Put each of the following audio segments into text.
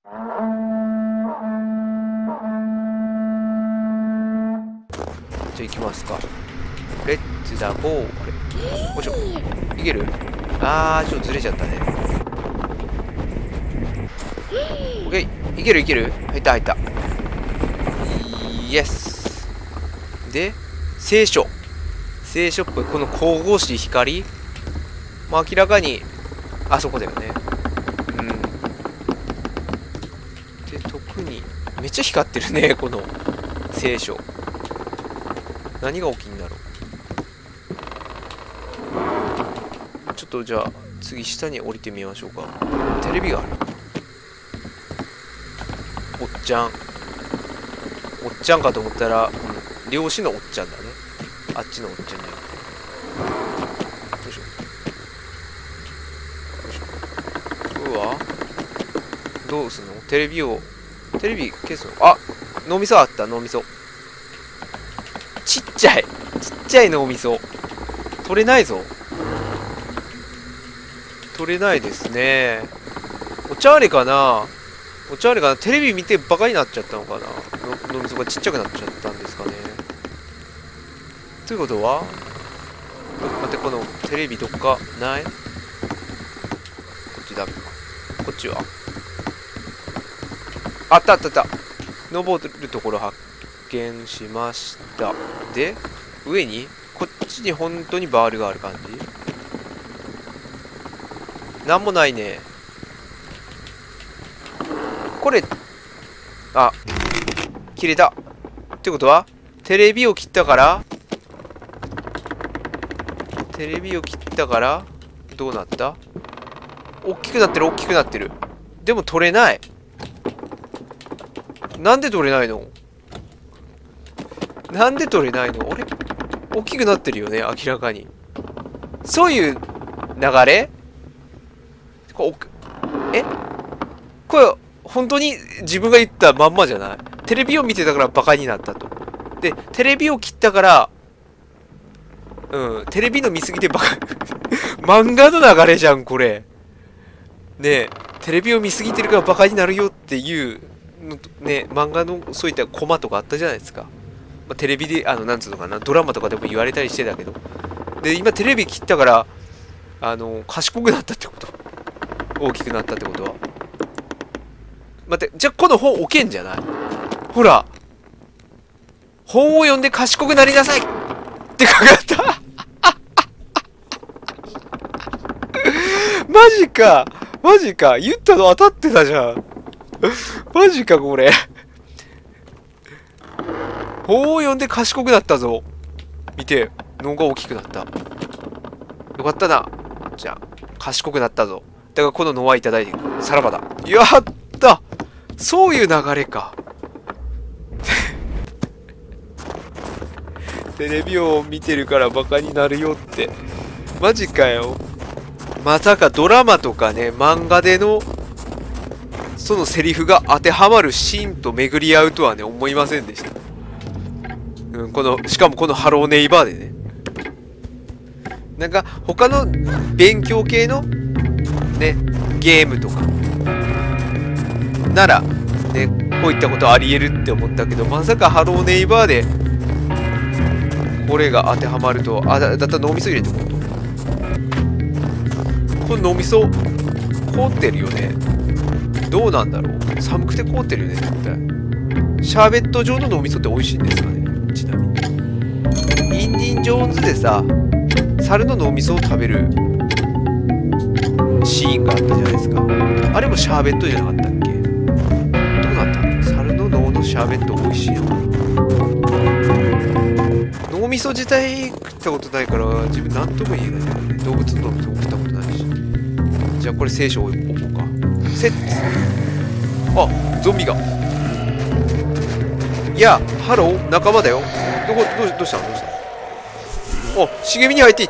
じゃあ行きますか。レッツだゴー。あれよいしょ。いける？あー、ちょっとずれちゃったね。オッケー。いけるいける。入った入った。イエス。で、聖書。聖書っぽい。この神々しい光。まあ明らかに、あそこだよね。うん。で、特に、めっちゃ光ってるね、この聖書。何が起きんだろう。ちょっとじゃあ次下に降りてみましょうか。テレビがある。おっちゃん。おっちゃんかと思ったら、漁師のおっちゃんだね。あっちのおっちゃんじゃなくて。よいしょ。よいしょ。うわ。どうすんの？テレビ消すの？あ、脳みそあった、脳みそ。ちっちゃい脳みそ。取れないぞ。取れないですね。お茶あれかな？テレビ見てバカになっちゃったのかな？脳みそがちっちゃくなっちゃったんですかね。ということは、待って、このテレビどっかない？こっちダメか。こっちはあった。登るところ発見しました。で、上にこっちに本当にバールがある感じ？なんもないね。これ、あ、切れた。ってことは、テレビを切ったから、どうなった？大きくなってる。でも取れない。なんで取れないの？あれ？大きくなってるよね、明らかに。そういう流れ？これ、本当に自分が言ったまんまじゃない？テレビを見てたからバカになったと。で、テレビを切ったから、テレビの見すぎてバカ、漫画の流れじゃん、これ。ねえ、テレビを見すぎてるからバカになるよっていうの、ね、漫画のそういったコマとかあったじゃないですか。まあ、テレビで、なんつうのかな、ドラマとかでも言われたりしてたけど。で、今テレビ切ったから、賢くなったってこと。大きくなったってことは。待って、じゃあこの本置けんじゃない？ほら。本を読んで賢くなりなさいって書かれた。マジか。言ったの当たってたじゃん。マジか、これ。本を読んで賢くなったぞ。見て、脳が大きくなった。よかったな。じゃあ、賢くなったぞ。だからこの脳はいただいて、さらばだ。やったそういう流れか。テレビを見てるからバカになるよって。マジかよ。まさかドラマとかね、漫画での、そのセリフが当てはまるシーンと巡り合うとはね、思いませんでした。しかもこのハローネイバーでね。なんか、他の勉強系の、ね、ゲームとか、なら、ね、こういったことあり得るって思ったけど、まさかハローネイバーで、これが当てはまると、だったら脳みそ入れてもこの脳みそ凍ってるよね。どうなんだろう。寒くて凍ってるよね、絶対。シャーベット状の脳みそって美味しいんですかね、ちなみに。インディ・ジョーンズでさ、猿の脳みそを食べるシーンがあったじゃないですか。あれもシャーベットじゃなかったっけ？どうなったの？猿の脳のシャーベット美味しいのかな。脳みそ自体食ったことないから自分何とも言えないんだよね。動物の脳みそ食ったことないし。じゃあこれ聖書を置こうか。あ、ゾンビが。いや、ハロー、仲間だよ。どうしたの？あ、茂みに入っていった。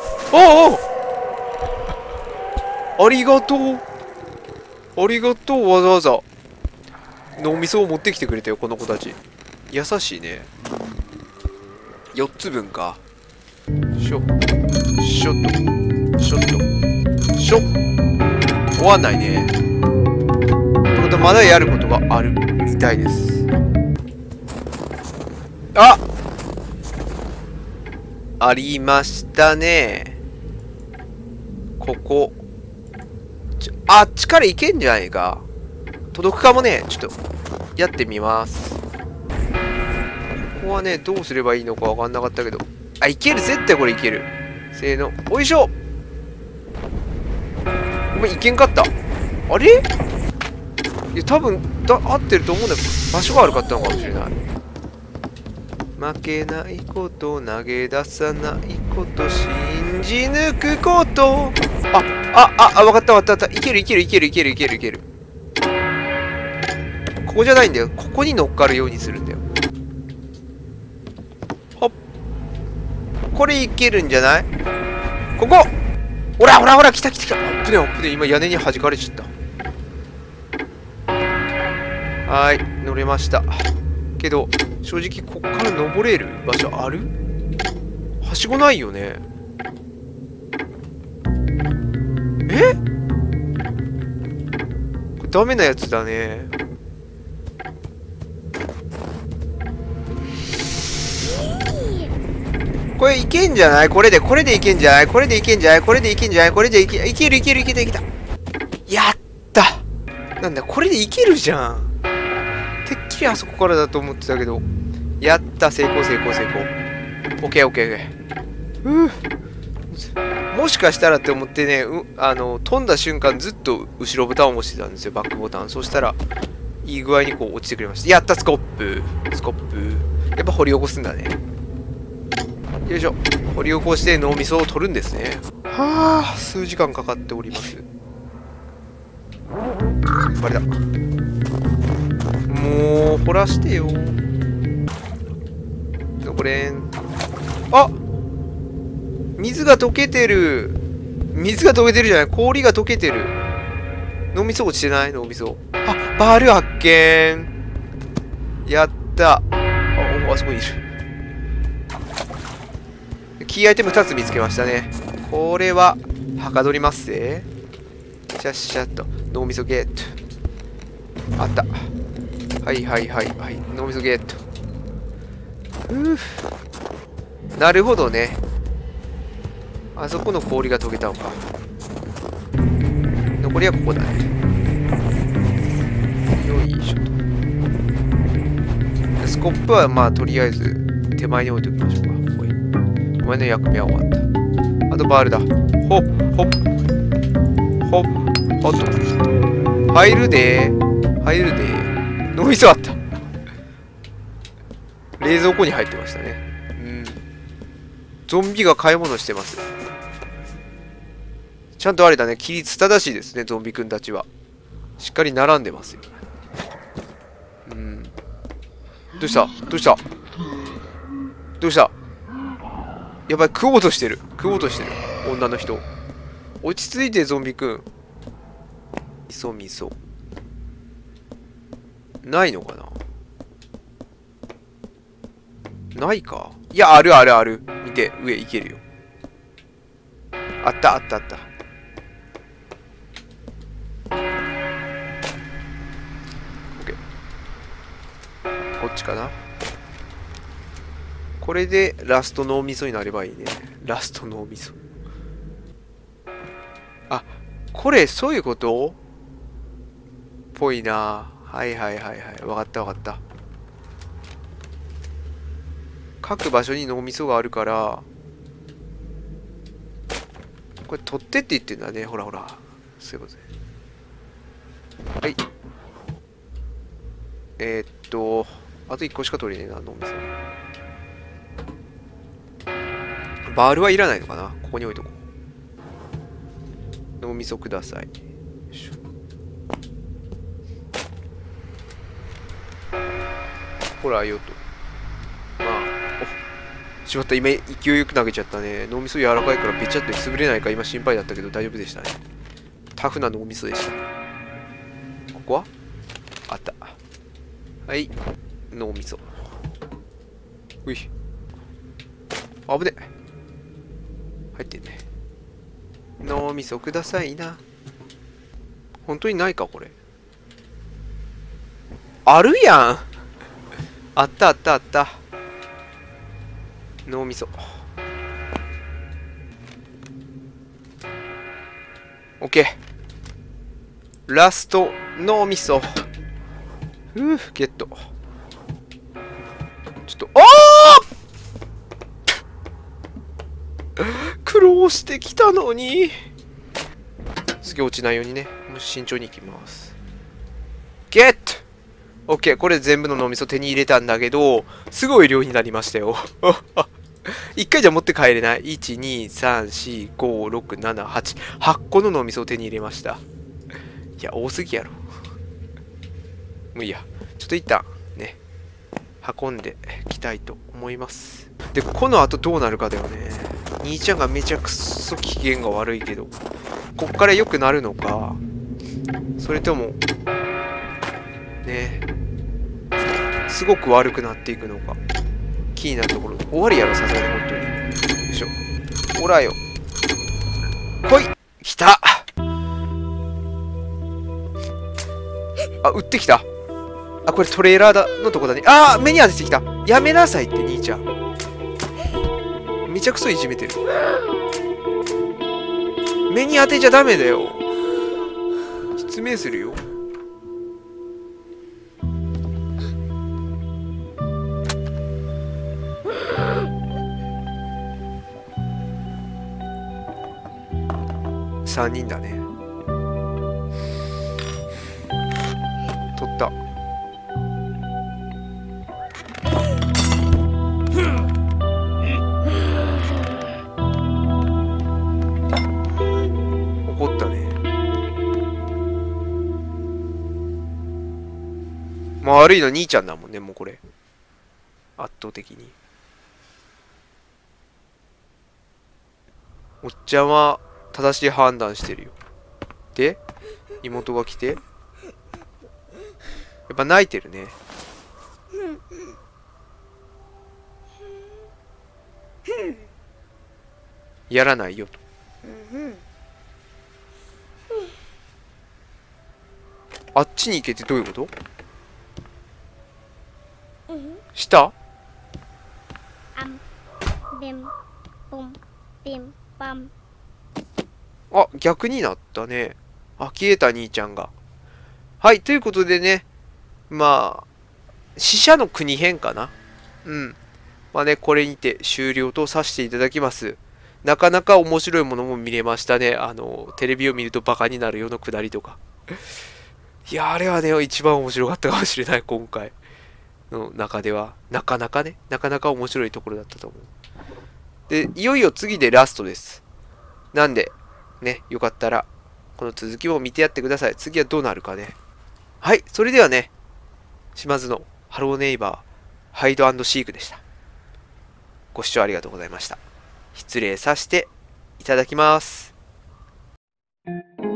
ありがとう。わざわざ。脳みそを持ってきてくれたよ、この子たち。優しいね。4つ分か。しょっと。終わんないね。たまたまだやることがあるみたいです。ありましたね。ここ。あっちから行けんじゃないか。届くかもね。ちょっと、やってみます。ここはね、どうすればいいのかわかんなかったけど。あ、いける。絶対これいける。せーの。おいしょ。ごめん、いけんかった。あれ？いや、多分、合ってると思うんだけど、場所が悪かったのかもしれない。負けないこと、投げ出さないこと、信じ抜くこと。わかったわかった。いける。ここじゃないんだよ。ここに乗っかるようにするんだよ。ほっ。これいけるんじゃない？ここ！ほら、来た。危ねえ。今屋根に弾かれちゃった。はーい、乗れました。けど、正直こっから登れる場所ある？はしごないよね。え？これダメなやつだね。これいけんじゃない？これでいけんじゃない？これでいけた。やった！なんだ、これでいけるじゃん。てっきりあそこからだと思ってたけど。やった、成功。オッケー。もしかしたらって思ってね、飛んだ瞬間ずっと後ろボタンを押してたんですよ、バックボタン。そしたら、いい具合にこう落ちてくれました。やった、スコップ。やっぱ掘り起こすんだね。よいしょ。掘り起こして脳みそを取るんですね。はあ、数時間かかっております。あれだ。もう、掘らしてよ。これ。水が溶けてるじゃない。氷が溶けてる。脳みそ落ちてない？脳みそ。バール発見。やった。あそこにいる。キーアイテム2つ見つけましたね。これは、はかどりますぜ。シャッシャッと。脳みそゲット。あった。はい。脳みそゲット。なるほどね。あそこの氷が溶けたのか。残りはここだね。よいしょと。スコップはまあとりあえず手前に置いておきましょうか。お前の役目は終わった。あとバールだ。ほっと。入るで。脳みそあった。冷蔵庫に入ってましたね。ゾンビが買い物してます。ちゃんとあれだね。規律正しいですね、ゾンビくんたちは。しっかり並んでますよ。どうしたやばい、食おうとしてる。女の人。落ち着いて、ゾンビくん。味噌。ないのかな？ないか。いや、ある。見て、上行けるよ。あった。オッケー。こっちかな。これでラスト脳みそになればいいね。ラスト脳みそ。これ、そういうことぽいな。はい。わかった。各場所に脳みそがあるから、これ取ってって言ってんだね。ほら。そういうことで。はい。あと1個しか取れねえな、脳みそ。バールはいらないのかな？ここに置いとこう。脳みそください。ほらよと。しまった、今勢いよく投げちゃったね。脳みそ柔らかいからべちゃっと潰れないか今心配だったけど大丈夫でしたね。タフな脳みそでした。ここはあった。はい。脳みそ。うい。危ね。入ってんね。脳みそくださいな。本当にないかこれ。 あるやん。あったあったあった。脳みそ。オッケー。ラスト脳みそ。ゲット。ちょっと、苦労してきたのに。すげえ落ちないようにね。もう慎重にいきます。ゲット。オッケー。これ全部の脳みそ手に入れたんだけど、すごい量になりましたよ。一回じゃ持って帰れない。1、2、3、4、5、6、7、8。8個の脳みそを手に入れました。いや、多すぎやろ。もういいや。ちょっと一旦、ね、運んでいきたいと思います。で、この後どうなるかだよね。兄ちゃんがめちゃくそ機嫌が悪いけど、こっから良くなるのか、それとも、ね、すごく悪くなっていくのか、気になるところ。終わりやろ、さすがに、本当に。よいしょ。ほらよ。来い。来た。あ、撃ってきた。あ、これトレーラーだのとこだね。あー、目に当ててきた。やめなさいって、兄ちゃん。めちゃくそいじめてる。目に当てちゃダメだよ。失明するよ。3人だね。取った。怒ったね。まあ悪いの兄ちゃんだもんね、もうこれ。圧倒的に。おっちゃんは正しい判断してるよ。で、妹が来て。やっぱ泣いてるね。やらないよと。あっちに行けってどういうこと？下？あ、逆になったね。あ、消えた兄ちゃんが。はい、ということでね、まあ、死者の国編かな。うん。まあね、これにて終了とさせていただきます。なかなか面白いものも見れましたね。テレビを見るとバカになるようなくだりとか。いや、あれはね、一番面白かったかもしれない、今回の中では。なかなかね、なかなか面白いところだったと思う。で、いよいよ次でラストです。なんで、ね、よかったら、この続きも見てやってください。次はどうなるかね。はい、それではね、島津のハローネイバー、ハイド&シークでした。ご視聴ありがとうございました。失礼させていただきます。